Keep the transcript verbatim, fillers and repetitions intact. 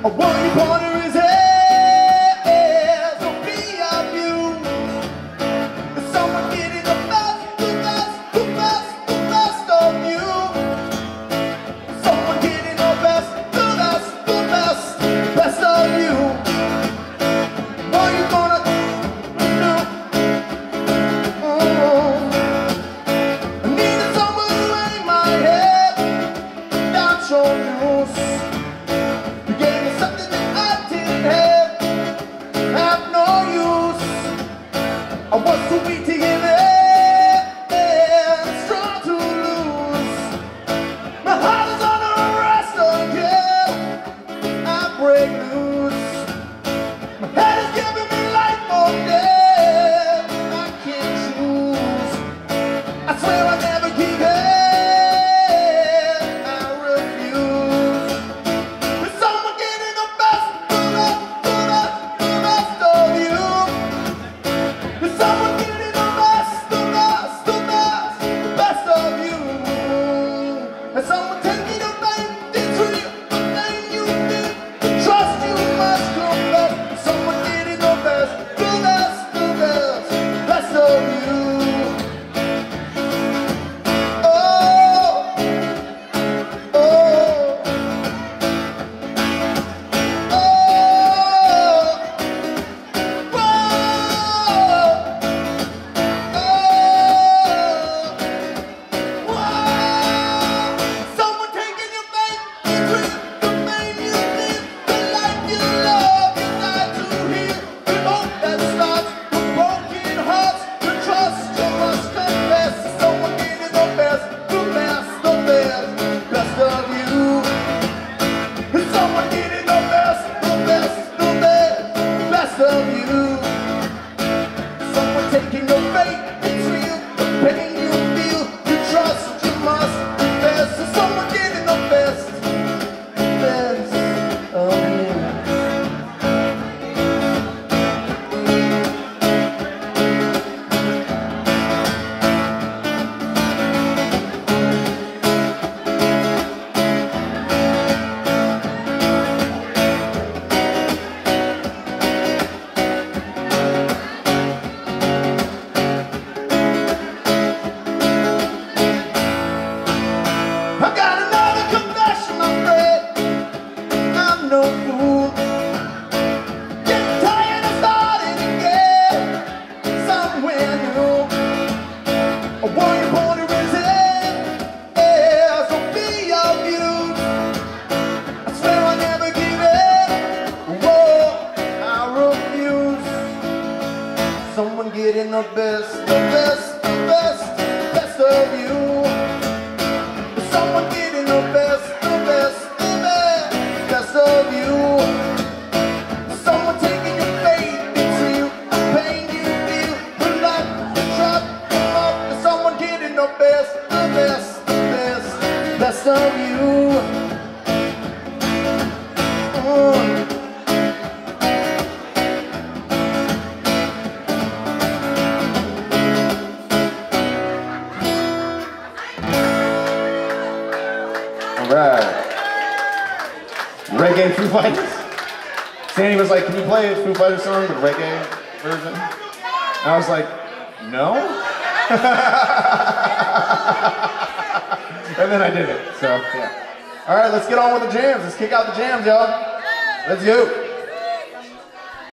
I want you corner his head, so be of you. There's someone getting the best, the best, the best, the best of you. Someone getting the best, the best, the best, best of you. What are you gonna do? Oh, I needed someone to lay my head down your news. You gave me something that I didn't have, have no use. I was too weak to give in, strong to lose. My heart is under arrest again, I break loose. My head is giving me life or death, I can't choose. I swear I'll never give in, I refuse. There's someone getting the best, the best, the best, the best of you. There's someone getting the best, the best, the best, the best of you. There's someone taking the pain, it's real, the pain you feel, the trust you must confess. Someone getting the best, the best, the best, best of you. Oh, oh, oh, whoa, whoa. Someone taking your faith, it's real, the pain you feel, the life you love, you die to heal. The hope that starts with broken hearts, the trust you must confess. Someone getting the best, the best, the best, best of you. Someone getting the best, the best, the best, best of you. Someone taking your faith, it's real, the pain you feel, you trust, you must confess. Someone getting the best, best of you. I got another confession, my friend. I'm no fool. Getting tired of starting again somewhere new. I want you born to resist, yeah, so be of you. I swear I'll never give in. Whoa, I refuse. Someone getting the best, the best, the best, best of you. Someone getting the best, the best, the best, best of you. Someone taking your faith, it's real, the pain you feel, the life, the trust, the love. Someone getting the best, the best, the best, best of you. Oh. Alright. Reggae Foo Fighters. Sandy was like, can you play a Foo Fighters song, the reggae version? And I was like, no? And then I did it, so yeah. Alright, let's get on with the jams. Let's kick out the jams, y'all. Let's go.